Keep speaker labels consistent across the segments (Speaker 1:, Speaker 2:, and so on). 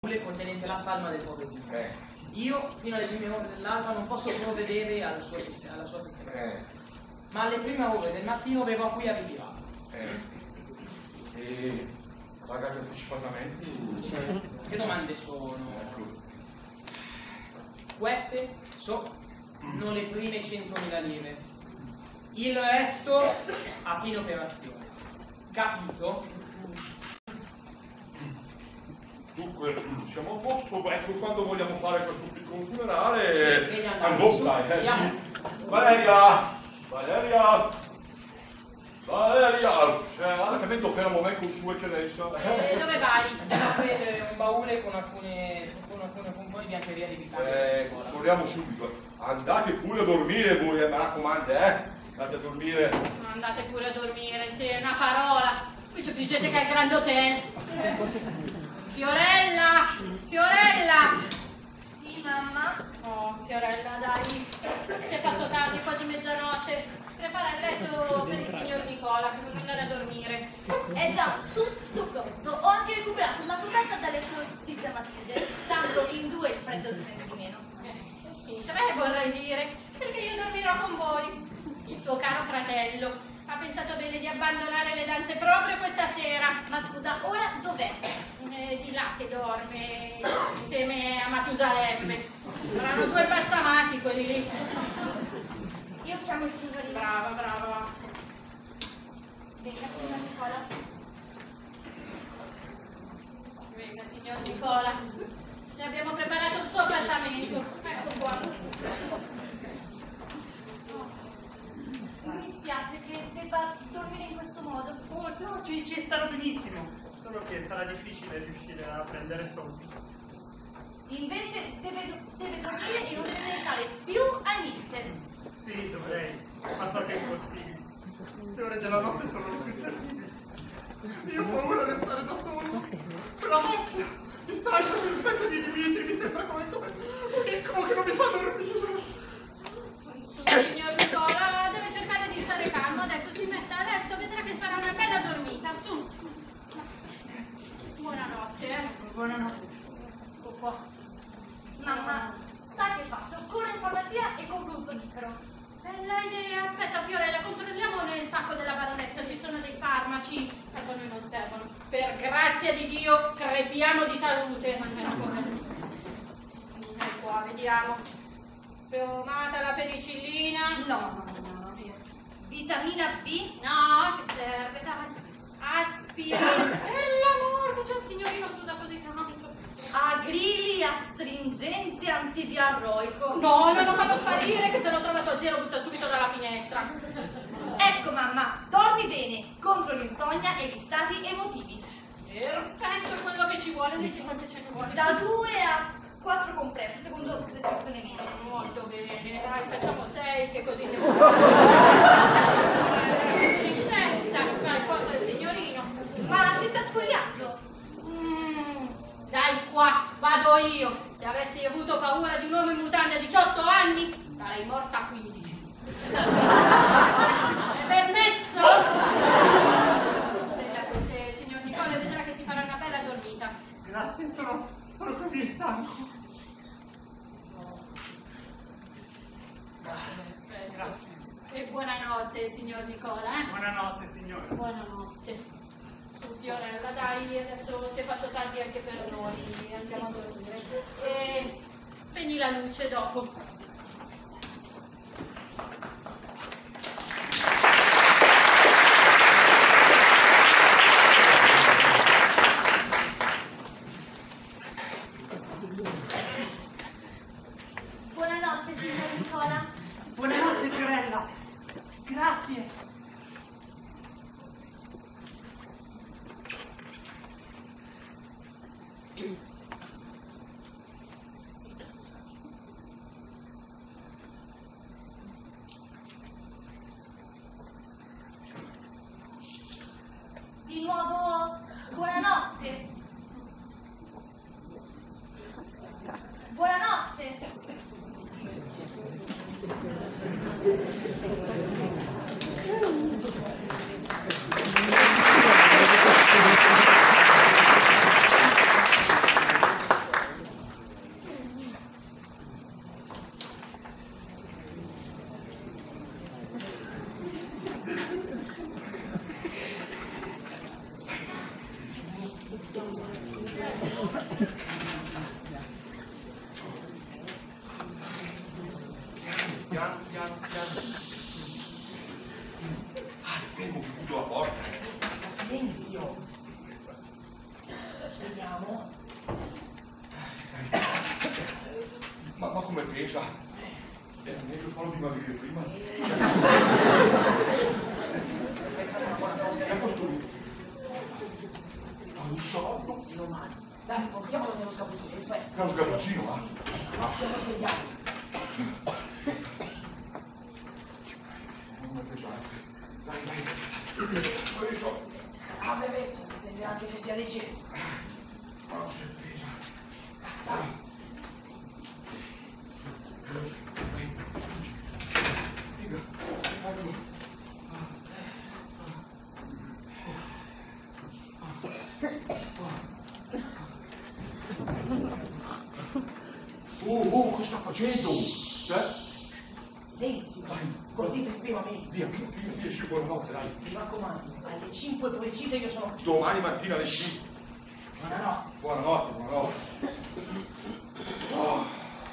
Speaker 1: contenente la salma del povero Dio. Io, fino alle prime ore dell'alba, non posso provvedere alla sua sistemazione. Ma alle prime ore del mattino verrò qui a ritirarlo.
Speaker 2: E pagate anticipatamente?
Speaker 1: Che domande sono? Queste sono le prime 100.000 lire. Il resto a fine operazione. Capito?
Speaker 2: Dunque, siamo a posto, ecco, quando vogliamo fare questo piccolo funerale, andiamo, dai, sì. Valeria! Guarda che vedo per un momento con sua eccellenza.
Speaker 3: Dove vai?
Speaker 1: Un baule con un po' di biancheria di bicchiere.
Speaker 2: Corriamo subito. Andate pure a dormire voi, mi raccomando, andate a dormire.
Speaker 3: Andate pure a dormire, sì, è una parola. Qui c'è più gente che al Grand Hotel. Fiorella!
Speaker 4: Sì, mamma?
Speaker 3: Oh, Fiorella, dai. Si è fatto tardi, quasi mezzanotte. Prepara il letto per il signor Nicola, che vorrà andare a dormire.
Speaker 4: È già tutto pronto. Ho anche recuperato una coperta da letto di zia Matilde. Tanto in due il freddo si sente di meno.
Speaker 3: Tre vorrei dire, perché io dormirò con voi. Il tuo caro fratello ha pensato bene di abbandonare le danze proprio questa sera.
Speaker 4: Ma scusa, ora dov'è?
Speaker 3: Di là che dorme insieme a Matusalemme. Saranno due impazzamati quelli lì.
Speaker 4: Io chiamo il signorino.
Speaker 3: Brava.
Speaker 4: Venga, signor Nicola.
Speaker 3: Venga, signor Nicola. Ne abbiamo preparato il suo appartamento. Ecco qua.
Speaker 4: Mi dispiace che debba dormire in questo modo.
Speaker 5: Oh, no, ci starà benissimo. Solo che sarà difficile riuscire a prendere sonno.
Speaker 4: Invece deve dormire e non deve pensare più a niente.
Speaker 5: Sì, dovrei, ma so che è impossibile. Le ore della notte sono le più terribili. Io ho paura di stare da solo. Quella macchina, il taglio del petto di Dimitri mi sembra come un incubo che non mi fa dormire.
Speaker 3: Su, signor Nicola, deve cercare di stare calmo. Adesso si mette a letto, vedrà che farà una bella dormita. Su. Buonanotte,
Speaker 4: Buonanotte.
Speaker 3: Ecco qua.
Speaker 4: Mamma, sa che faccio? Corro in farmacia e compro un sonifero.
Speaker 3: Bella idea. Aspetta, Fiorella, controlliamo nel pacco della baronessa. Ci sono dei farmaci. A noi non servono. Per grazia di Dio, crepiamo di salute. Almeno come. Ecco qua, vediamo. Piomata la penicillina.
Speaker 4: No. Vitamina B?
Speaker 3: No, che serve, dai. Aspirina. Per l'amor, che c'è il signorino suda così tanto.
Speaker 4: Agrili astringente antidiarroico.
Speaker 3: No, non lo fanno sparire, che se l'ho trovato a zero butta subito dalla finestra.
Speaker 4: Ecco mamma, dormi bene contro l'insonnia e gli stati emotivi.
Speaker 3: Perfetto, è quello che ci vuole. Dici quanto ce ne vuole?
Speaker 4: Da 2 a 4 compresse, secondo descrizione medica.
Speaker 3: Molto bene, dai, facciamo 6, che così si senta. Dai, porta il signorino.
Speaker 4: Ma si sta spogliando?
Speaker 3: Dai qua, vado io. Se avessi avuto paura di un uomo in mutande a 18 anni, sarei morta a 15. È permesso? Prenda queste, signor Nicola, e vedrà che si farà una bella dormita.
Speaker 5: Grazie, sono così stanco. Grazie.
Speaker 3: E buonanotte, signor Nicola,
Speaker 5: Buonanotte, signora.
Speaker 3: Buonanotte. Su, Fiorella, dai, adesso si è fatto tardi anche per noi, andiamo a dormire. E spegni la luce dopo.
Speaker 4: Buonanotte, signor Nicola.
Speaker 5: Buonanotte, Fiorella. Grazie.
Speaker 2: Piano, piano, piano. Ah, fermo che chiudo la porta.
Speaker 1: Ma silenzio. Svegliamo.
Speaker 2: Ma come pesa? Era meglio farlo dimagrire prima. È costruito. Ma un soldo?
Speaker 1: Meno male. Dai, portiamolo nello sgabuzzino, in fretta.
Speaker 2: È uno sgabuzzino, va?
Speaker 1: Andiamo svegliamo.
Speaker 2: Non è pesante. Dai, dai. Preso.
Speaker 1: Ah, beh, deve anche che sia leggero.
Speaker 2: Non si è pesa.
Speaker 1: Dai.
Speaker 2: Che sta facendo?
Speaker 1: Silenzio, così ti spiego a me.
Speaker 2: Via, via, buonanotte, dai.
Speaker 1: Mi raccomando, alle 5 precise io sono qui.
Speaker 2: Domani mattina alle 5.
Speaker 1: Buonanotte.
Speaker 2: Buonanotte, buonanotte. Oh.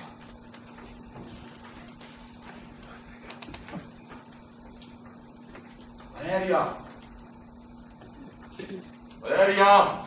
Speaker 2: Valeria! Valeria!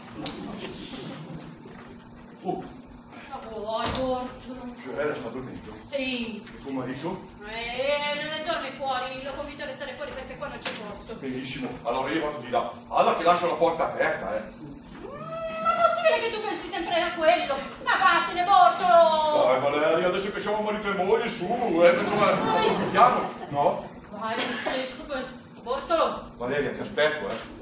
Speaker 3: Ma vuoi, Bortolo?
Speaker 2: Fiorella sta dormendo?
Speaker 3: Sì.
Speaker 2: E tuo marito?
Speaker 3: Non dorme fuori, l'ho convinto a restare fuori perché qua non c'è posto.
Speaker 2: Benissimo, allora io vado di là. Allora che lascio la porta aperta,
Speaker 3: Ma possibile che tu pensi sempre a quello? Ma vattene, Bortolo!
Speaker 2: Dai Valeria, adesso che siamo marito e moglie, su, insomma, piano, no?
Speaker 3: Vai, sei super... Bortolo!
Speaker 2: Valeria, ti aspetto,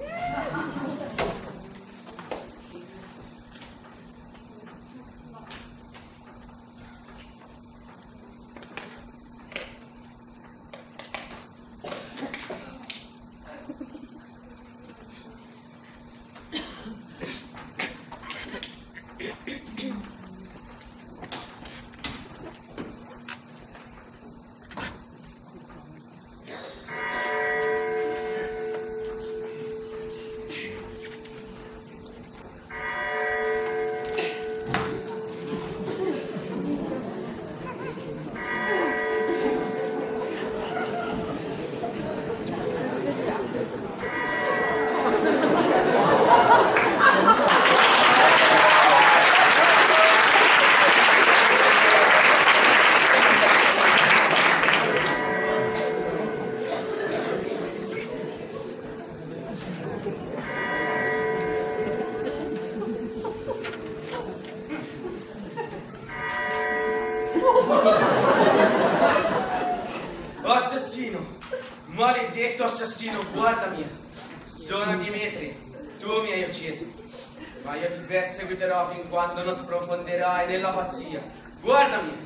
Speaker 6: Maledetto assassino, guardami. Sono Dimitri, tu mi hai ucciso. Ma io ti perseguiterò fin quando non sprofonderai nella pazzia. Guardami.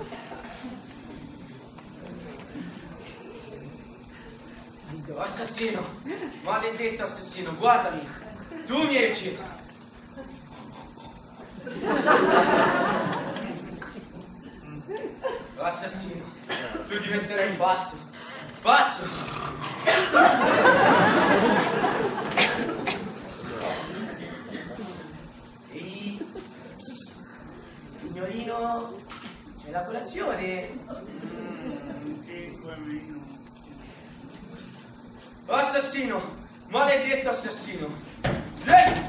Speaker 6: Assassino, maledetto assassino, guardami. Tu mi hai ucciso. Assassino, tu diventerai pazzo. Pazzo!
Speaker 1: Ehi, signorino, c'è la colazione?
Speaker 6: Assassino! Maledetto assassino! Svegli!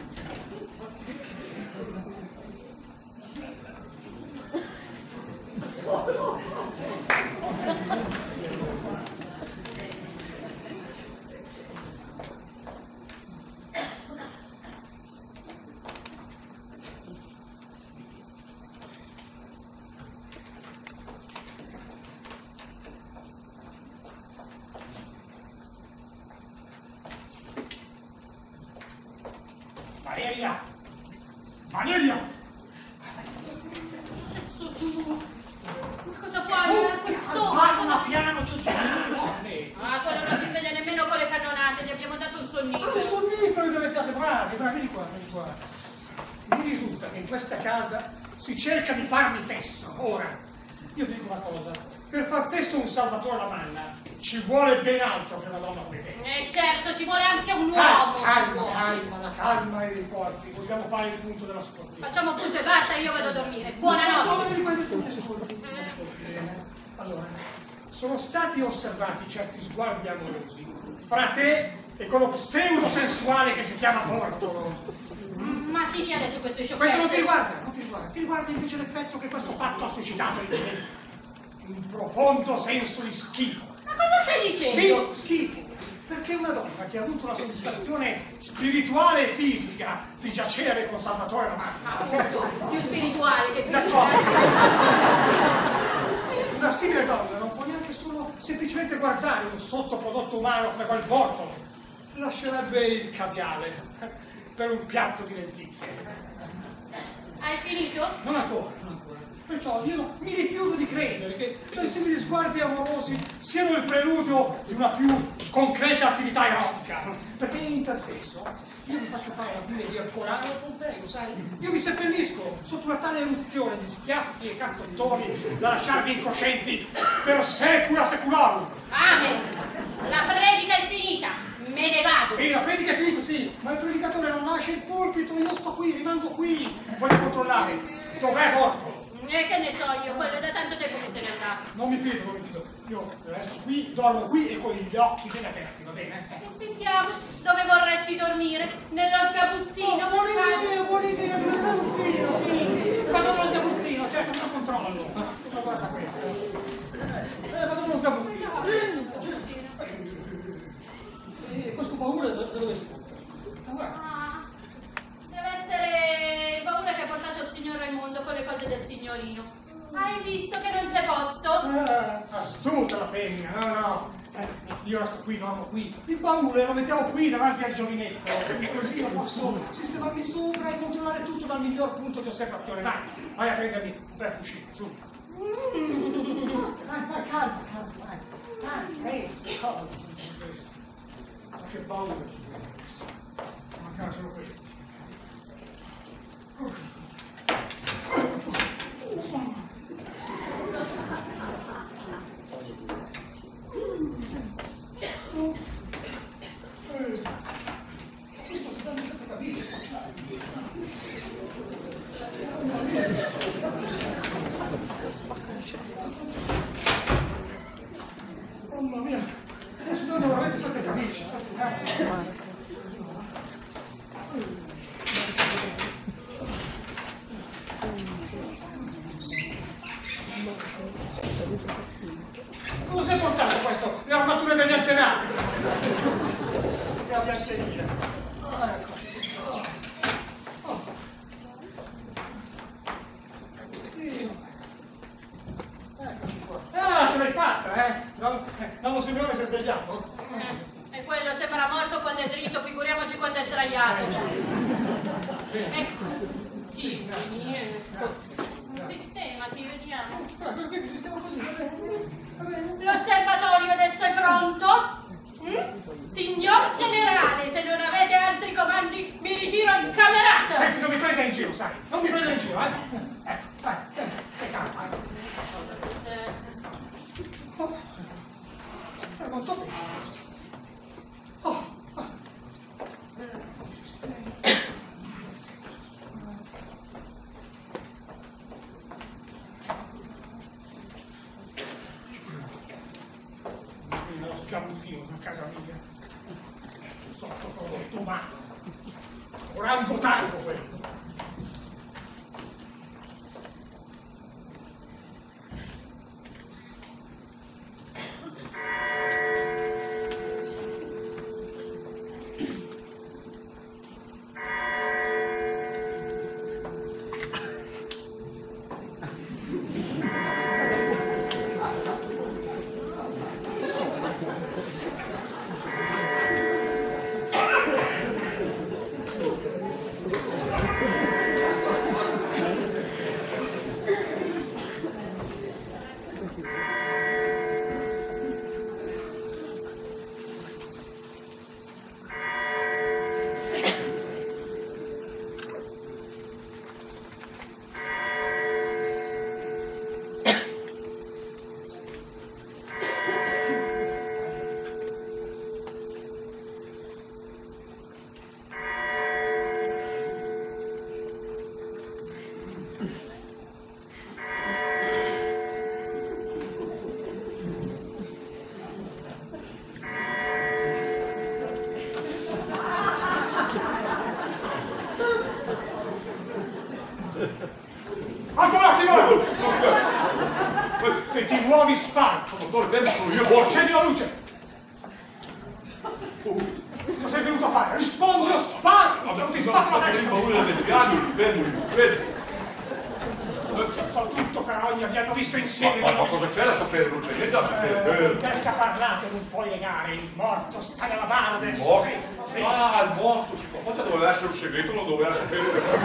Speaker 5: Valeria! Valeria!
Speaker 3: Adesso tu... Ma cosa vuoi? Questo...
Speaker 5: Piano, c'è un
Speaker 3: Ah, quello non si sveglia nemmeno con le cannonate, gli abbiamo dato un sonnifero.
Speaker 5: Ma sonnifero dove state? Bravi, vieni qua, vieni qua. Mi risulta che in questa casa si cerca di farmi fesso. Ora, io ti dico una cosa. Per far stesso un Salvatore Lamanna ci vuole ben altro che una donna come te.
Speaker 3: Certo, ci vuole anche un uomo.
Speaker 5: Calma, la calma e dei forti. Vogliamo fare il punto della situazione.
Speaker 3: Facciamo punto e basta, io vado a dormire. Buonanotte.
Speaker 5: Allora, sono stati osservati certi sguardi amorosi fra te e quello pseudo-sensuale che si chiama Bortolo.
Speaker 3: Ma chi ti ha detto queste sciocchezze?
Speaker 5: Questo non ti riguarda, ti riguarda invece l'effetto che questo fatto ha suscitato in te. Un profondo senso di schifo.
Speaker 3: Ma cosa stai dicendo?
Speaker 5: Sì, schifo. Perché una donna che ha avuto la soddisfazione spirituale e fisica di giacere con Salvatore Lamanna.
Speaker 3: Appunto, più spirituale che fisica.
Speaker 5: D'accordo. Una simile donna non può neanche solo semplicemente guardare un sottoprodotto umano come quel Bortolo. Lascerebbe il caviale per un piatto di lenticchie.
Speaker 3: Hai finito?
Speaker 5: Non ancora. Perciò io mi rifiuto di credere che quei simili sguardi amorosi siano il preludio di una più concreta attività erotica. Perché in tal senso io vi faccio fare la fine di Ercolano e Pompeo, sai? Io vi seppellisco sotto una tale eruzione di schiaffi e cartottoni da lasciarvi incoscienti per secula seculorum.
Speaker 3: Amen. La predica è finita. Me ne vado.
Speaker 5: Sì, la predica è finita, sì, ma il predicatore non lascia il pulpito, io sto qui, rimango qui. Voglio controllare. Dov'è Bortolo?
Speaker 3: Che ne so io, quello da tanto tempo che se n'è andato.
Speaker 5: Non mi fido. Io resto qui, dormo qui e con gli occhi ben aperti, va bene?
Speaker 3: E sentiamo, dove vorresti dormire? Nello sgabuzzino?
Speaker 5: Buona idea, nello sgabuzzino, sì. Vado nello sgabuzzino, certo, me lo controllo. Ma guarda questo. Vado nello sgabuzzino. E questo paura da dove spunta?
Speaker 3: Deve essere paura che ha portato il signor Raimondo con le cose del signorino. Hai visto che non c'è posto?
Speaker 5: Astuta la femmina, no. Io sto qui, dormo qui. Il baule lo mettiamo qui davanti al giovinetto. Così io posso sistemarmi sopra e controllare tutto dal miglior punto di osservazione. Vai a prendermi un bel cuscino, su. Vai, calma, vai. Cosa? Ma che paura ci deve essere. Mancava solo questo. Mamma mia, sono veramente sotto i camici. Cosa si è portato questo? Le armature degli antenati? La biancheria. Eccoci. Eccoci qua. Ce l'hai fatta, eh? L'anno signore si è svegliato?
Speaker 3: E quello sembra morto quando è dritto, figuriamoci quando è sdraiato. Ecco. Sì, sistemati, vediamo.
Speaker 5: Perché sistema così? Va bene.
Speaker 3: L'osservatorio adesso è pronto? Signor generale, se non avete altri comandi mi ritiro in camerata.
Speaker 5: Senti, non mi prenda in giro, sai? Non mi prenda in giro, eh? Vai, stai calma, non so bene questo. Nello sgabuzzino da casa mia. Sottoprodotto umano. Orangotango quello. Ancora ti muovi! Se ti muovi sparco!
Speaker 2: Dottore, fermi sono io,
Speaker 5: Accendi la luce! Cosa sei venuto a fare? Rispondi o sparo! Non ti spacco la testa!
Speaker 2: Ho paura delle spiaghe, fermo, vedi?
Speaker 5: Fa tutto carogna, vi hanno visto insieme!
Speaker 2: Ma cosa c'è da sapere? Non c'è niente da sapere!
Speaker 5: Testa parlato, non puoi legare, il morto sta nella bara adesso!
Speaker 2: Morto?
Speaker 5: Sì.
Speaker 2: Ah, il morto! Forse doveva essere un segreto, non doveva sapere nessuno!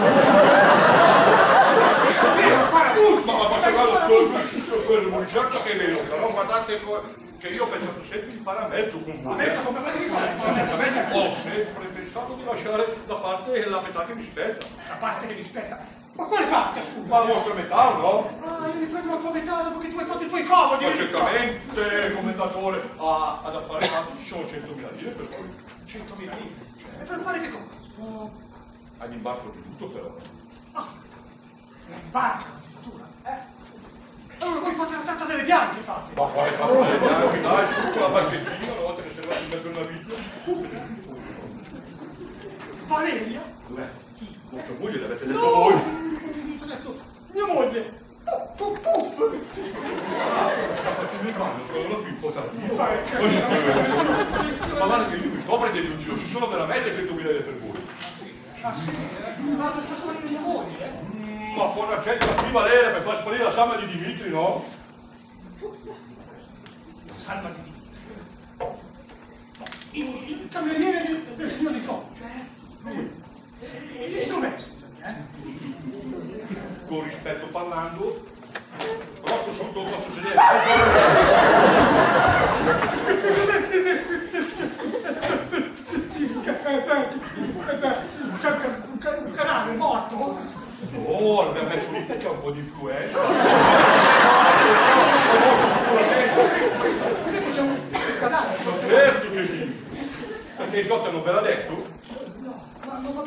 Speaker 5: Devo fare appunto!
Speaker 2: Ma certo che è vero, però guardate che io ho pensato sempre di fare a mezzo con voi.
Speaker 5: A mezzo come me dico?
Speaker 2: Francamente ho sempre pensato di lasciare da parte la metà che mi spetta.
Speaker 5: La parte che mi spetta. Ma quale parte, scusa?
Speaker 2: Ma la vostra metà, no?
Speaker 5: Ah, io mi prendo la tua metà dopo che tu hai fatto i tuoi comodi.
Speaker 2: Ma certamente, commendatore, ad affare tanto ci sono 100.000 lire per voi.
Speaker 5: 100.000 lire? E per fare che cosa?
Speaker 2: All'imbarco di tutto però.
Speaker 5: Ah, l'imbarco addirittura, Allora voi fate la tratta delle bianche, fate.
Speaker 2: Ma quale fatto delle bianche, dai, su con la barchettina, una volta che sei arrivato in mezzo a una vita.
Speaker 5: Valeria?
Speaker 2: Dov'è? Chi? Vostra moglie l'avete detto voi.
Speaker 5: Ho detto, mia moglie. Puff.
Speaker 2: Sta facendo in mano, sono una più importante.
Speaker 5: Ma
Speaker 2: Ma guarda che io mi sto prendendo in giro, ci sono veramente 100.000 lire per voi.
Speaker 5: sì, ma per far sparire mia moglie,
Speaker 2: Ma con la gente da qui Valeria per far sparire la salma di Dimitri, no?
Speaker 5: La salma di Dimitri. Il cameriere del signor Di Coccio, E dov'è, scusami,
Speaker 2: Con rispetto parlando, posso sotto il vostro sedere.
Speaker 5: Un canale morto?
Speaker 2: Oh, l'abbiamo messo lì perché ha un po' di influenza.
Speaker 5: Vedete c'è un canale?
Speaker 2: Certo che sì. Perché il Zotta non ve l'ha detto?
Speaker 5: No, ma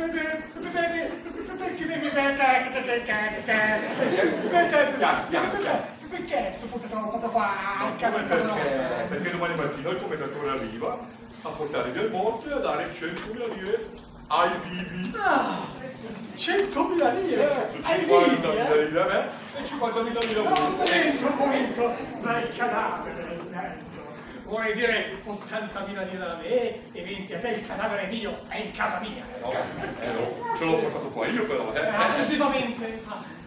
Speaker 5: perché sto puttano proprio qua al canale nostro?
Speaker 2: Perché domani mattina il commendatore arriva a portare del morto e a dare 100.000 lire ai vivi.
Speaker 5: 100.000 lire? Ai
Speaker 2: 50.000 lire a me e 50.000 lire a voi.
Speaker 5: Un momento, dal cadavere, vorrei dire 80.000 lire a me e 20 a te, il cadavere è mio, è in casa mia.
Speaker 2: No, ce l'ho portato qua io però,
Speaker 5: Assolutamente,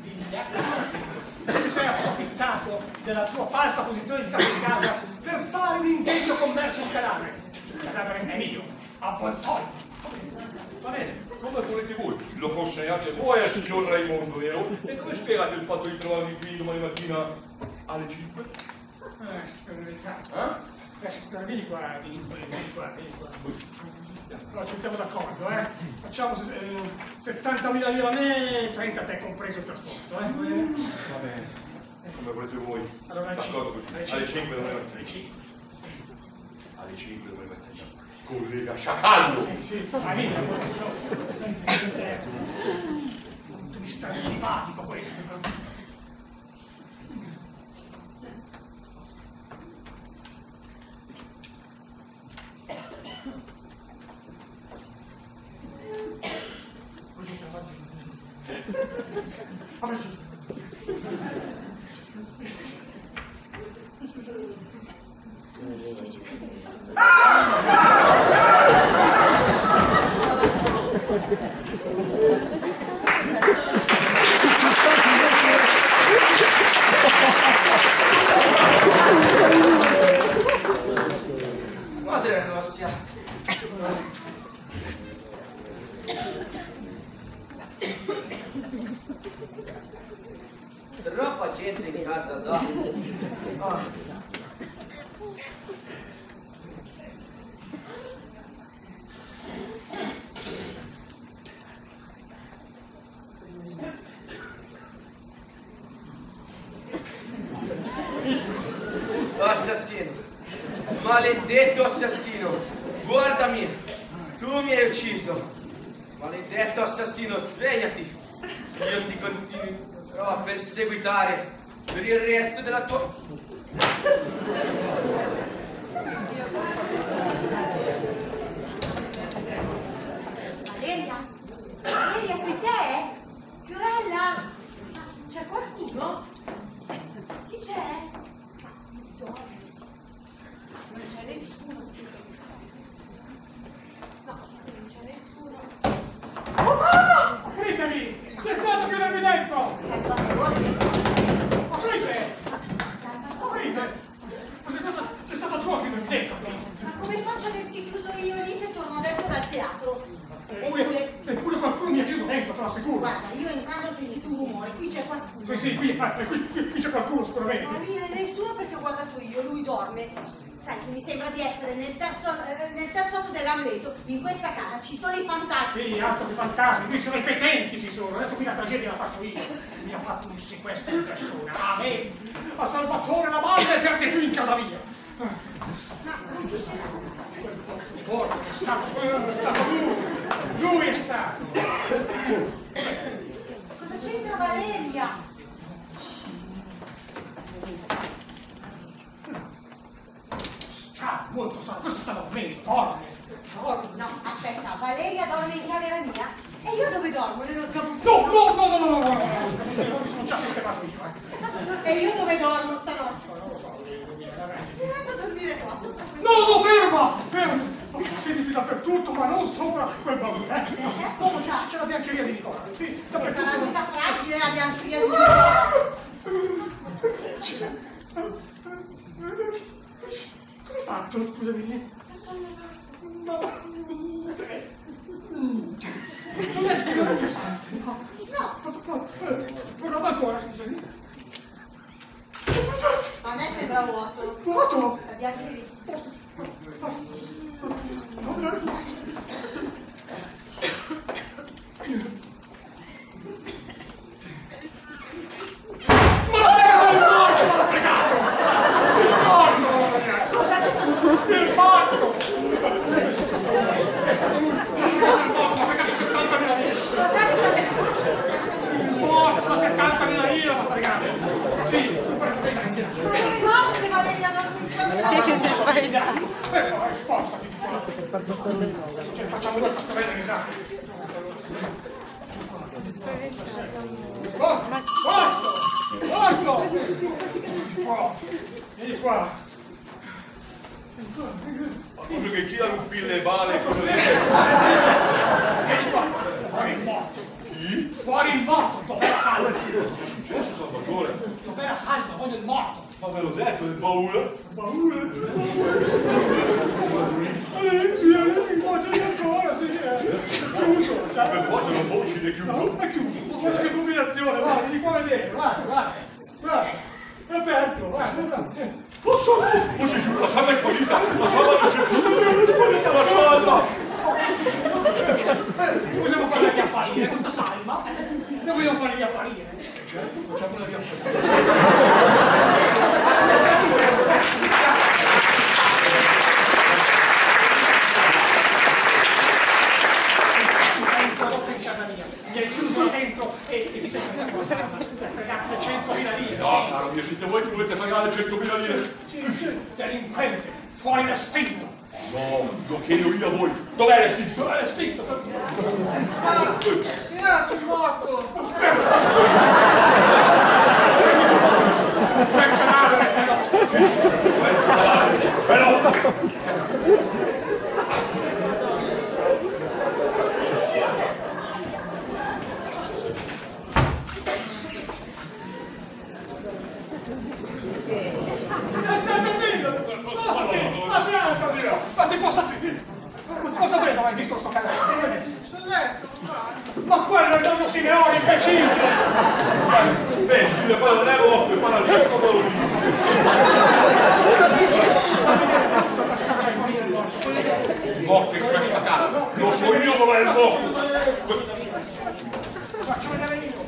Speaker 5: ti sei approfittato della tua falsa posizione di capo di casa per fare un indegno commercio di cadavere. Il cadavere è mio, avvoltoio.
Speaker 2: Va bene, come volete voi? Lo consegnate voi al signor Raimondo, vero? E come spiegate il fatto di trovarmi qui domani mattina alle 5?
Speaker 5: Vieni qua. No, ci mettiamo d'accordo, Facciamo 70.000 lire a me, 30 a te, compreso il trasporto,
Speaker 2: Va bene, come volete voi.
Speaker 5: Allora,
Speaker 2: d'accordo così. Alle 5 domani mattina.
Speaker 5: Alle 5
Speaker 2: domani mattina. Collega Sciacallo!
Speaker 5: Sì, vai via. Mi sta antipatico questo.
Speaker 6: Madre Rossia. Troppa gente in casa da. Assassino, maledetto assassino, guardami, tu mi hai ucciso, maledetto assassino, svegliati, io ti continuo perseguitare per il resto della tua...
Speaker 7: Valeria? Valeria, sei te? Fiorella? C'è qualcuno? Chi c'è? Non c'è nessuno. No, non c'è nessuno.
Speaker 5: Oh mamma! Apritemi! Che è stato a chiudermi dentro? Aprite! Aprite! Ma sei stata tu a chiudermi dentro?
Speaker 7: Ma come faccio a averti chiuso io lì se torno adesso dal teatro?
Speaker 5: Eppure qualcuno mi ha chiuso dentro, te lo assicuro.
Speaker 7: Guarda, io entrando ho sentito un rumore, qui c'è qualcuno.
Speaker 5: Sì, qui c'è qualcuno sicuramente.
Speaker 7: Ma lì non è nessuno perché ho guardato io, lui dorme. Sai che mi sembra di essere nel terzo atto dell'Amleto. In questa casa ci sono i fantasmi.
Speaker 5: Sì, altro che fantasmi, qui sono i petenti ci sono. Adesso qui la tragedia la faccio io. Mi ha fatto un sequestro di persona. A me, a Salvatore la madre e per di più in casa mia.
Speaker 7: Ma non dice...
Speaker 5: Porco, è stato lui. Lui è stato.
Speaker 7: Cosa c'entra Valeria?
Speaker 5: Molto strano, questo sta dormendo, dorme.
Speaker 7: No, aspetta, Valeria dorme in camera mia? E io dove dormo? Nello sgabuzzino?
Speaker 5: No, mi sono già sistemato io.
Speaker 7: E io dove dormo stanotte?
Speaker 5: Non lo so,
Speaker 7: Mi metto a dormire qua, sopra questo.
Speaker 5: No, ferma! Sediti dappertutto, ma non sopra quel baule, No, c'è la biancheria di Nicola, sì, dappertutto.
Speaker 7: Sarà mica fragile la biancheria di Nicola.
Speaker 5: Cosa hai fatto, scusami? Non è pesante, no. Prova ancora, scusami.
Speaker 7: A me sembra vuoto.
Speaker 5: Vuoto?
Speaker 7: La biancheria.
Speaker 5: Il fatto! È stato lui! Mi ha fregato 70.000 lire! Morto da 70.000 lire mi ha fregato! Sì,
Speaker 7: Non mi ricordo che Valeria dorme in camera.
Speaker 8: Che si è sbagliato?
Speaker 5: spostati! Ce ne facciamo due questa bella risata! Morto! Vieni qua!
Speaker 2: Ma proprio che chi la rupille vale cosa dice?
Speaker 5: Vieni qua! Fuori il morto!
Speaker 2: Chi?
Speaker 5: Fuori il morto! Dov'era Salvo?
Speaker 2: Cosa è successo, Salvatore?
Speaker 5: Dov'era Salvo? Voglio il morto!
Speaker 2: Ma ve l'ho detto, il baule?
Speaker 5: Baule? Sì, ancora, sì, è chiuso!
Speaker 2: Per forza non può uscire chiuso?
Speaker 5: È chiuso! Guarda che combinazione, guarda, vieni qua a vedere, guarda! È aperto, guarda!
Speaker 2: Posso? Voce giù, la salva è fallita! La salva non c'è! La salva!
Speaker 5: Vogliamo farla riapparire questa salva? Noi vogliamo farla riapparire? Certo, facciamola riapparire! Mi hai chiuso là dentro e ti sei fregato la salva per fregarti le 100.000 lire.
Speaker 2: No, caro mio, siete voi che volete pagare 100.000 lire?
Speaker 5: Sì, delinquente, fuori l'estinto.
Speaker 2: No, lo chiedo io a voi. Dov'è l'estinto?
Speaker 5: Dov'è l'estinto?
Speaker 1: Grazie, il morto!
Speaker 5: Quel cadavere! Ma si può sapere dove hai visto sto cadavere? Ma quello è il nonno Simeone, imbecille!
Speaker 2: Imbecille, quello non è morto, è paralitico, quello lì. Morto in questa casa, lo so io dove è il morto.
Speaker 5: Faccio vedere io.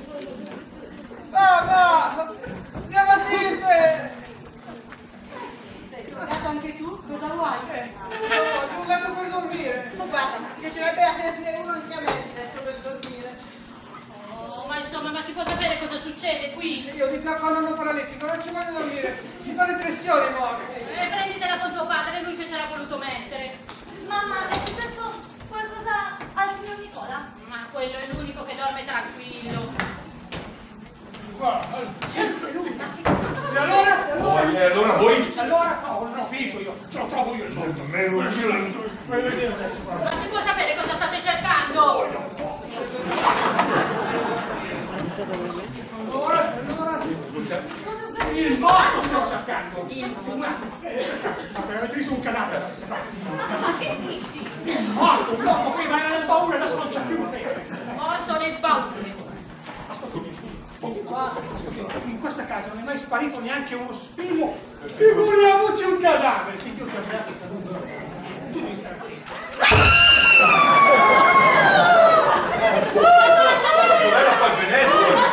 Speaker 1: Mamma! Zia Matilde!
Speaker 7: Sei tornato anche tu? Cosa vuoi?
Speaker 1: Un letto per dormire!
Speaker 7: Guarda, mi piacerebbe averne uno anche a me, il letto per dormire.
Speaker 3: Oh, ma insomma, ma si può sapere cosa succede qui?
Speaker 1: fiaccone hanno paralitico, non ci voglio dormire. Mi fa depressione i morti.
Speaker 3: Prenditela con tuo padre, è lui che ce l'ha voluto mettere.
Speaker 4: Mamma, è successo qualcosa al signor Nicola?
Speaker 3: Ma quello è l'unico che dorme tranquillo.
Speaker 5: Sempre lui, ma che cosa? E allora voi? Allora no, non ho finito io, te lo trovo io il mondo.
Speaker 3: Ma si può sapere cosa state cercando?
Speaker 5: Allora, cosa stai dicendo? Il morto sto cercando. Avete visto un cadavere?
Speaker 4: Ma che dici?
Speaker 5: Morto, un uomo prima era nel baule, adesso non c'è più.
Speaker 3: Morto nel baule.
Speaker 5: In questa casa non è mai sparito neanche uno spillo, figuriamoci un cadavere. Quindi io ti avverto tu devi stare attento.
Speaker 2: Sorella fa il Veneto.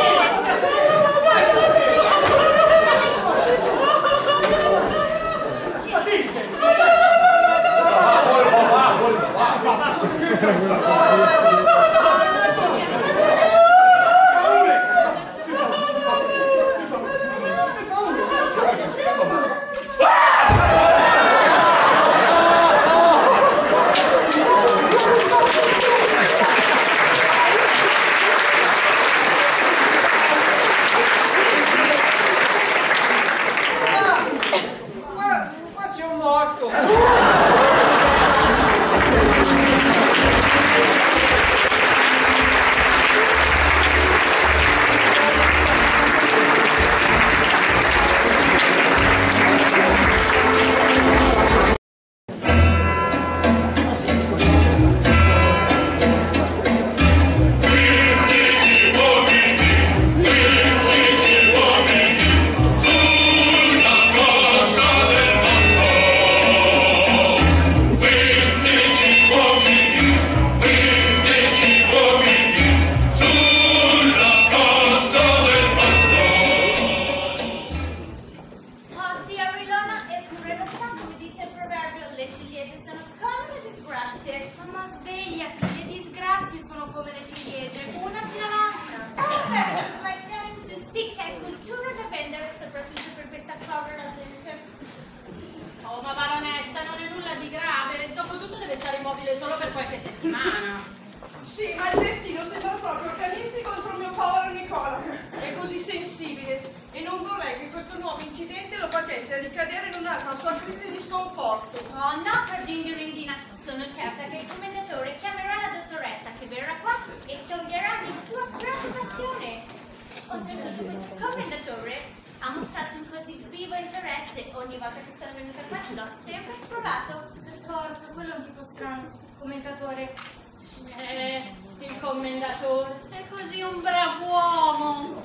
Speaker 3: Il commendatore è così un bravo uomo.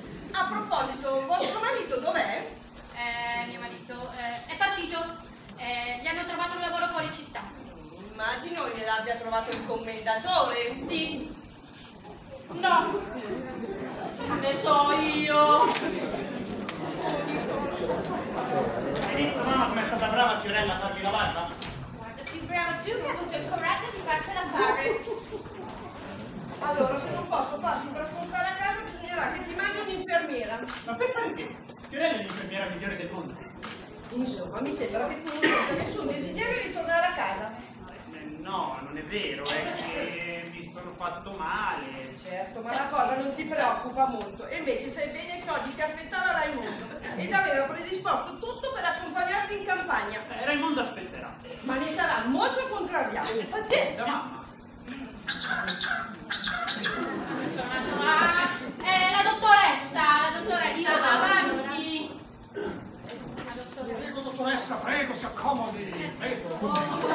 Speaker 9: A proposito, vostro marito dov'è?
Speaker 3: Mio marito è partito. Gli hanno trovato un lavoro fuori città.
Speaker 9: Immagino gliel'abbia trovato il commendatore.
Speaker 3: Sì. No. Ne so io.
Speaker 5: Hai visto mamma come è stata brava Fiorella a fargli la barba?
Speaker 4: Guarda, più brava tu che ha avuto il coraggio di fartela fare.
Speaker 9: Allora, se non posso farti trasportare a casa, bisognerà che ti mandi un'infermiera.
Speaker 5: Ma per fare che? Fiorella è l'infermiera migliore del mondo.
Speaker 9: Insomma, mi sembra che tu non abbia nessun desiderio di tornare a casa.
Speaker 5: No, non è vero, è che mi sono fatto male.
Speaker 9: Certo, ma la cosa non ti preoccupa molto. E invece sai bene che oggi ti aspettava Raimondo ed aveva predisposto tutto per accompagnarti in campagna.
Speaker 5: Raimondo aspetterà.
Speaker 9: Ma ne sarà molto contrariato.
Speaker 5: Pazienza, mamma.
Speaker 3: La dottoressa, avanti.
Speaker 5: Prego, dottoressa, prego, si accomodi. Prego.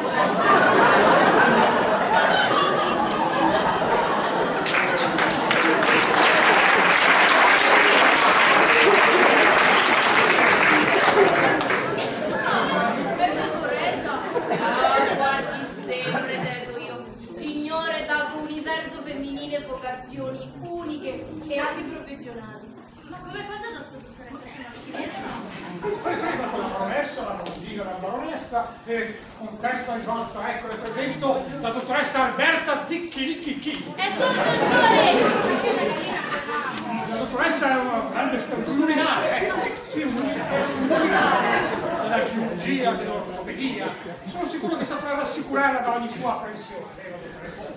Speaker 4: Guardi sempre, dico io. Signore, dato universo femminile, vocazioni uniche e anche professionali.
Speaker 3: Ma come faccio da sta dottoressa?
Speaker 5: Prima con la baronessa, la bambina della baronessa e contessa risolta, ecco, le presento la dottoressa Alberta Zicchi.
Speaker 3: È sotto il sole!
Speaker 5: La dottoressa dottoressa è una grande luminare, sì, un luminare della chirurgia, dell'ortopedia. Sono sicuro che saprà rassicurarla da ogni sua apprensione, vero, dottoressa?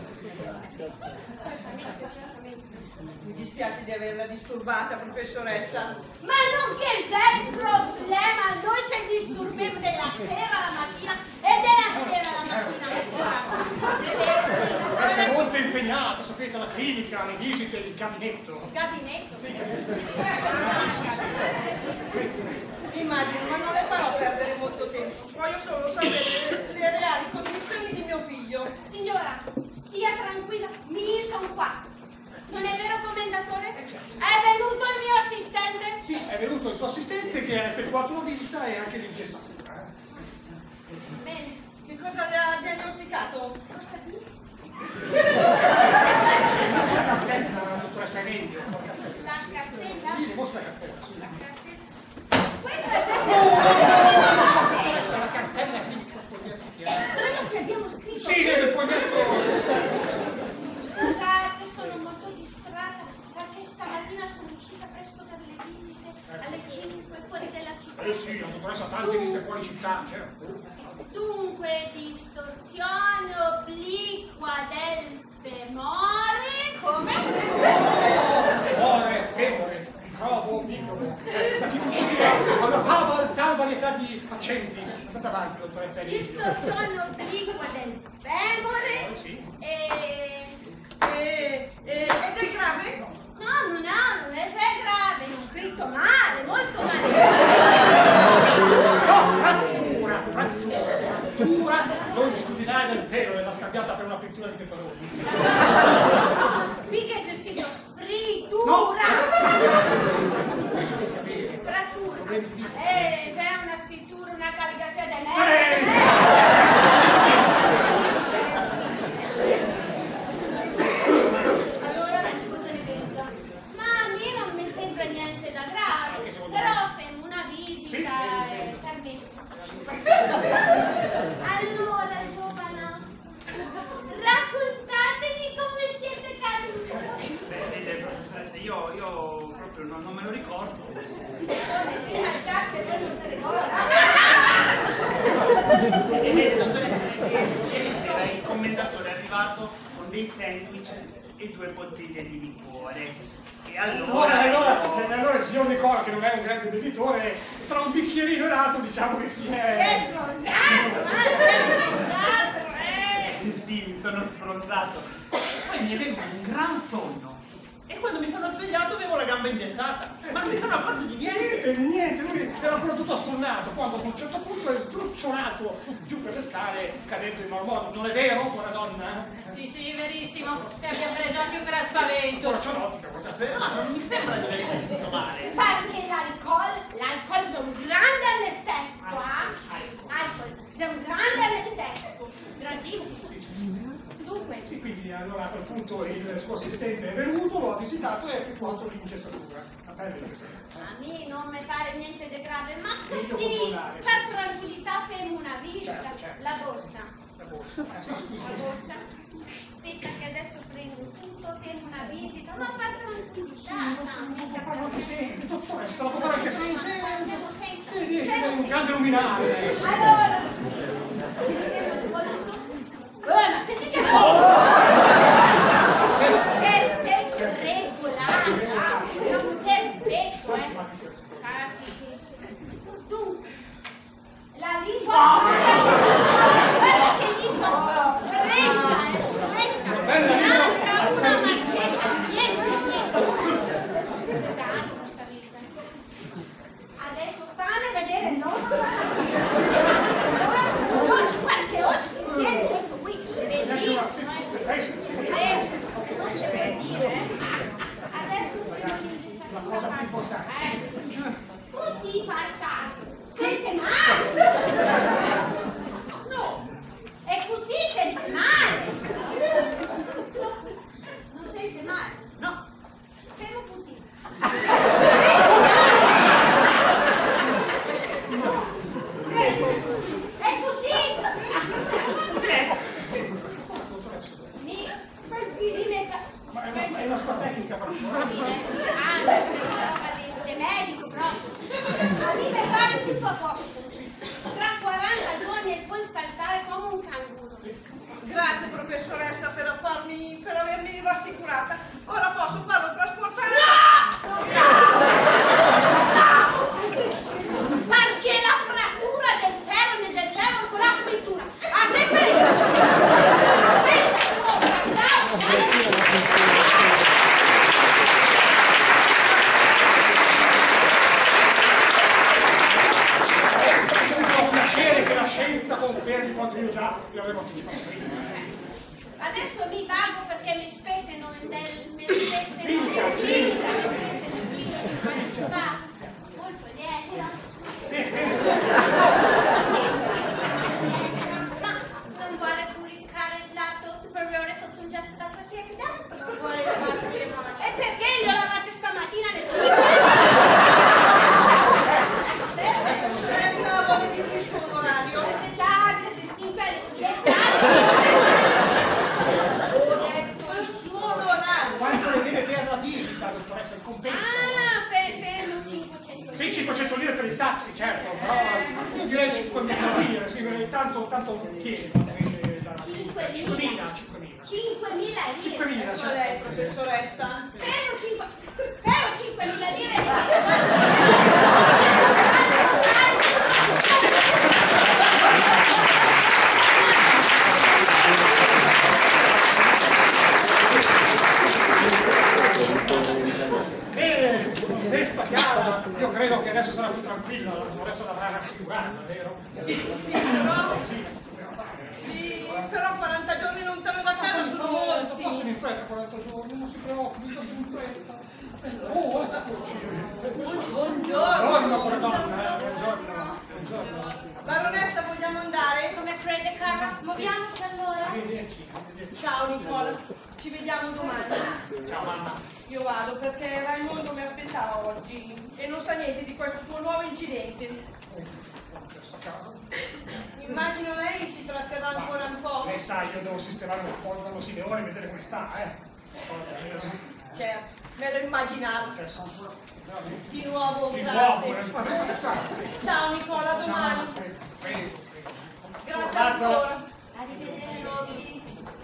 Speaker 9: Mi dispiace di averla disturbata, professoressa.
Speaker 4: Ma non che c'è il problema, noi se disturbiamo della sera alla mattina e della sera alla mattina ancora.
Speaker 5: È molto impegnata, sapete, la clinica, le visite, il gabinetto.
Speaker 4: Il gabinetto?
Speaker 5: Sì.
Speaker 9: Immagino, ma non le farò perdere molto tempo. Voglio solo sapere le reali condizioni di mio figlio.
Speaker 4: Signora, stia tranquilla, mi sono qua. Non è vero, commendatore? È venuto il mio assistente?
Speaker 5: Sì, è venuto il suo assistente che ha effettuato una visita e anche l'ingessatura.
Speaker 4: Bene.
Speaker 9: Che cosa le ha diagnosticato?
Speaker 4: Cosa dici?
Speaker 5: La cartella, dottoressa Emilio.
Speaker 4: La cartella?
Speaker 5: Sì, le mostra la cartella. Sì.
Speaker 4: La cartella. Questa è sempre...
Speaker 5: Dottoressa, la cartella clinica.
Speaker 4: Credo che abbiamo scritto...
Speaker 5: Sì, nel foglietto.
Speaker 4: Scusate, sono molto distratta perché stamattina sono uscita presto per le visite alle 5 fuori della città.
Speaker 5: Sì, la dottoressa ha tante visite fuori città, certo.
Speaker 4: Dunque, distorsione obliqua del femore, come?
Speaker 5: Femore, microbo, piccolo. La chirurgia ha una tal varietà di accenti. Andate avanti, dottoressa Emilio.
Speaker 4: Distorsione obliqua del femore
Speaker 5: Sì.
Speaker 9: Ed è grave?
Speaker 4: No, non è grave, ho scritto male, molto male.
Speaker 5: No, frattura, longitudinale del pelo, l'ha scambiata per una frittura di peperoni.
Speaker 4: Qui che c'è scritto frittura.
Speaker 5: No.
Speaker 4: Frattura. C'è una scrittura, una calligrafia del Allora, cosa ne pensa? Ma a me non mi sembra niente da grave, però facciamo una visita è permesso. Allora, giovana, raccontatemi come siete caduti.
Speaker 10: Vede, professoressa, io proprio non me lo ricordo.
Speaker 4: Come prima il caso e poi non si ricorda.
Speaker 10: E vede, dottoressa, ieri sera il commendatore è arrivato con dei sandwich e 2 bottiglie di liquore. E allora
Speaker 5: il signor Nicola, che non è un grande bevitore, tra un bicchierino e l'altro diciamo che si è...
Speaker 10: Sì, mi sono sfrontato. Poi mi è venuto un gran sonno. E quando mi sono svegliato avevo la gamba ingettata. Ma non mi sono accorto di niente.
Speaker 5: Niente, lui era proprio tutto assonnato, quando a un certo punto è struccionato giù per le scale, cadendo in mal modo. Non è vero, buona donna?
Speaker 3: Sì, verissimo. Ti abbia preso anche un gran spavento.
Speaker 5: Ora c'ho l'ottica, guardate.
Speaker 10: No, non mi sembra di aver sentito male.
Speaker 4: Perché l'alcol è un grande anestetico, Alcol, è un grande anestetico, grandissimo. Dunque.
Speaker 5: Sì, quindi allora a quel punto il suo assistente è venuto, lo ha visitato e ha effettuato l'ingessatura.
Speaker 4: A me non mi pare niente di grave, ma
Speaker 5: Meglio
Speaker 4: così,
Speaker 5: controllare,
Speaker 4: per tranquillità, facciamo una visita.
Speaker 5: Certo.
Speaker 4: La borsa.
Speaker 5: La borsa. Sì, scusi.
Speaker 4: La borsa. Aspetta che adesso prendo tutto, facciamo una visita, ma per tranquillità.
Speaker 5: Può farlo anche sempre, dottoressa, lo può fare anche sempre. Sì, riesce
Speaker 4: Sì,
Speaker 5: a un grande luminare.
Speaker 4: Allora, vediamo il polso. Ma senti che perfetto, regolare, perfetto, Ah, sì. Dunque, la lingua guarda che lingua fresca, bianca, una macessa, niente. Dai, questa vita. Adesso fammi vedere il nostro. Guarda che oggi tieni questo qui, bellissimo, non si può dire. Adesso
Speaker 5: La cosa più importante.
Speaker 4: Così fai caso. Sente male. No. E così sente male. Non sente male?
Speaker 10: No.
Speaker 4: Fermo così. È così.
Speaker 5: Ma è una sua tecnica particolare. confermi quanto io già vi avevo anticipato prima.
Speaker 4: Adesso mi vago perché mi aspettano mi aspettano va molto lieta. Ma non vuole purificare il lato superiore sotto un getto d'acqua tiepida? Non vuole lavarsi le mani. E perché le ho lavate stamattina alle 5?
Speaker 9: Professoressa, vuole dirmi il suo onorario?
Speaker 4: Se tardi, se 5 alle 7.
Speaker 9: Ho detto il suo onorario.
Speaker 5: Quanto le deve per la visita, dottoressa, il compenso?
Speaker 4: Ah, fermo 500
Speaker 5: Sì, 500 lire per il taxi, certo, però io direi 5.000 lire, sì, tanto chiede, invece da 5.000 lire.
Speaker 9: 5.000 lei, professoressa.
Speaker 4: Fermo 5.000 lire
Speaker 5: Bene, testa chiara, io credo che adesso sarà più tranquilla, la dottoressa l'avrà rassicurata, vero?
Speaker 9: Sì, però 40 giorni lontano da casa sono molti.
Speaker 5: Passo in fretta 40 giorni, non si preoccupi, passo in fretta. Oh, eccoci. Buongiorno, donna, buongiorno.
Speaker 9: Baronessa, vogliamo andare?
Speaker 4: come crede cara. Muoviamoci allora.
Speaker 5: Arrivederci.
Speaker 9: Ciao Nicola, ci vediamo domani.
Speaker 5: Ciao mamma.
Speaker 9: Io vado perché Raimondo mi aspettava oggi e non sa niente di questo tuo nuovo incidente. Immagino lei si tratterà ancora un po'.
Speaker 5: Lei sa, io devo sistemare un po' quando si leone e vedere come sta,
Speaker 9: Certo, me lo immaginavo. Di nuovo,
Speaker 5: Di
Speaker 9: grazie.
Speaker 5: nuovo,
Speaker 9: Ciao Nicola, a domani. Grazie ancora.
Speaker 4: Arrivederci.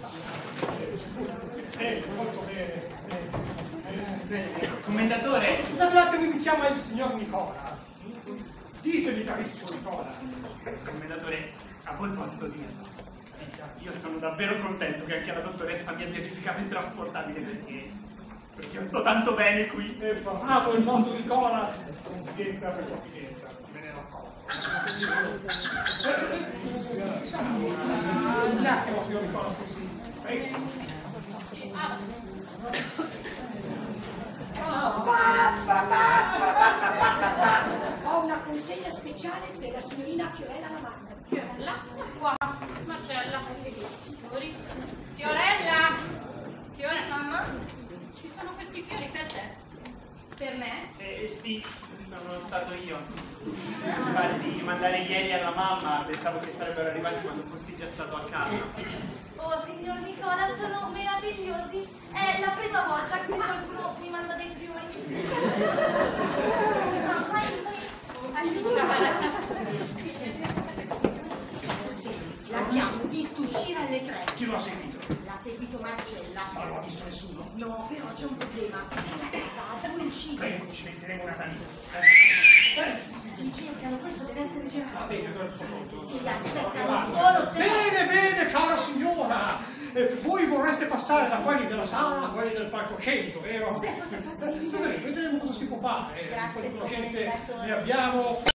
Speaker 5: Molto bene.
Speaker 10: Commendatore.
Speaker 5: Scusate un attimo, mi chiama il signor Nicola. Ditemi, carissimo Nicola.
Speaker 10: Commendatore, a voi posso dirlo. Io sono davvero contento che anche la dottoressa mi abbia giudicato intrasportabile perché io sto tanto bene qui.
Speaker 5: Bravo il nostro Nicola. Confidenza per confidenza. Me ne racconto. Un attimo, signor Nicola, scusi. Prego.
Speaker 11: Ho una consegna speciale per la signorina Fiorella Lamanda.
Speaker 3: Fiorella? Qua. Marcella. Fiorella! Mamma? Ci sono questi fiori per te? Per me?
Speaker 10: Sì, sono stato io. Infatti mandare ieri alla mamma, pensavo che sarebbero arrivati quando fossi già stato a casa.
Speaker 7: Oh, signor Nicola, sono meravigliosi. È la prima volta che qualcuno mi manda dei fiori. L'abbiamo visto uscire alle 3.
Speaker 5: Chi lo ha seguito?
Speaker 7: L'ha seguito Marcella.
Speaker 5: Ma non l'ha visto nessuno?
Speaker 7: No, però c'è un problema. La casa ha 2 uscite.
Speaker 5: Beh, ci metteremo una tanita.
Speaker 7: Si cercano, questo deve essere girato.
Speaker 5: Va bene, adesso.
Speaker 7: Si aspettano solo te.
Speaker 5: Bene, cara signora. Voi vorreste passare da quelli della sala a quelli del palcoscenico, vero?
Speaker 7: Se fosse possibile.
Speaker 5: Vedremo cosa si può fare.
Speaker 7: Grazie,
Speaker 5: Quelle conoscenze
Speaker 7: direttore.
Speaker 5: ne abbiamo.